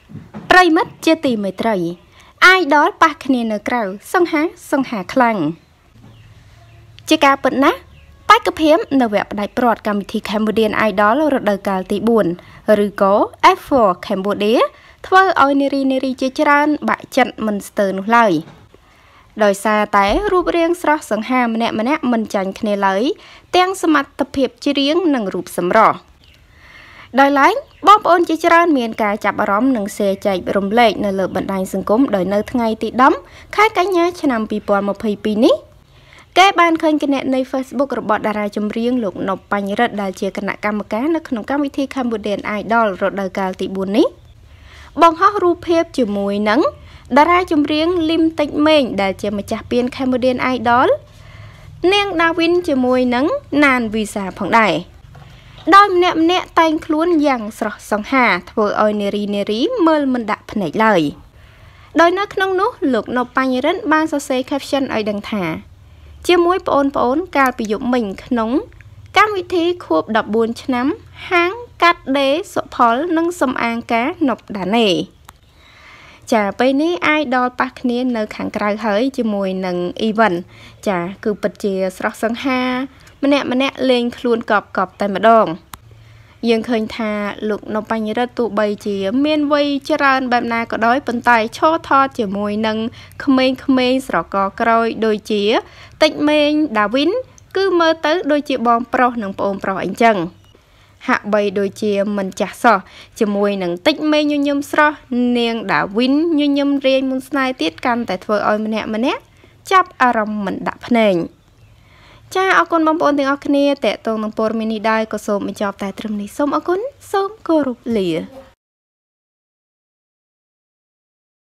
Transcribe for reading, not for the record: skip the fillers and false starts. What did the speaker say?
ប្រិមិត្តជាទីមេត្រីអាយដលប៉ះគ្នានៅក្រៅសង្ហាខ្លាំងជាការពិតណាស់បេក្ខភាពនៅវគ្គផ្ដាច់ព្រាត់កម្មវិធី Cambodian Idol រដូវកាលទី4ឬក៏ F4 Cambodia ធ្វើឲ្យនារីជាច្រើនបាក់ចិត្តមិនស្ទើរនោះឡើយដោយសារតែរូបរាងស្រស់សង្ហាម្នាក់មិនចាញ់គ្នាឡើយទាំងសមត្ថភាពច្រៀងនិងរូបសម្រស់ដោយឡែកបងប្អូនជាច្រើនមានការចាប់អារម្មណ៍និងแชร์ចែករំលែកនៅលើបណ្ដាញសង្គមដោយនៅថ្ងៃទី10ខែកញ្ញាឆ្នាំ2022នេះគេបានឃើញគណនី Facebook របស់តារាចម្រៀងលោកណុបបញ្ញរិទ្ធដែលជាគណៈកម្មការនៅក្នុងកម្មវិធី Cambodian Idol រដូវកាលទី4នេះបង្ហោះរូបភាពជាមួយនឹងតារាចម្រៀងលីមតិចមេងដែលជាម្ចាស់ពាន Cambodian Idol នាងដាវីនជាមួយនឹងណានវីសាផងដែរដោយម្នាក់តែងខ្លួនយ៉ាងស្រស់សង្ហាធ្វើឲ្យនារីមើលមិនដាក់ភ្នែកឡើយដោយនៅក្នុងនោះលោកណុបបញ្ញរិទ្ធបានសរសេរ caption ឲ្យដឹងថាជាមួយប្អូនកាលពីយប់មិញក្នុងកម្មវិធីខួប14ឆ្នាំហាងកាត់ដេរសុផលនិងសំអាងការណុបដាណេចាពេលនេះអាយដលប៉ះគ្នានៅខាងក្រៅហើយជាមួយនឹង event ចាគឺពិតជាស្រស់សង្ហាម្នាក់លេងខ្លួនកប់តែម្ដងយើងឃើញថាលោកណុបបញ្ញរិទ្ធទោះបីជាមានវ័យច្រើនបែបណាក៏ដោយប៉ុន្តែឈរថតជាមួយនឹងក្មេងស្រកក្រោយដូចជាតិចមេងដាវីនគឺមើលទៅដូចជាបងប្រុសនិងប្អូនប្រុសអីចឹងហាក់បីដូចជាមិនចាស់សោះជាមួយនឹងតិចមេងញញឹមស្រស់នាងដាវីនញញឹមរៀងមុនស្នេហ៍ទៀតកាន់តែធ្វើឲ្យម្នាក់ចាប់អារម្មណ៍មិនដាក់ភ្នែកចាអរគុណបងប្អូនទាំងអស់គ្នាតេតងនឹងព័ត៌មាននេះដែរក៏សូមបញ្ចប់តែត្រឹមនេះសូមអរគុណសូមគោរពលា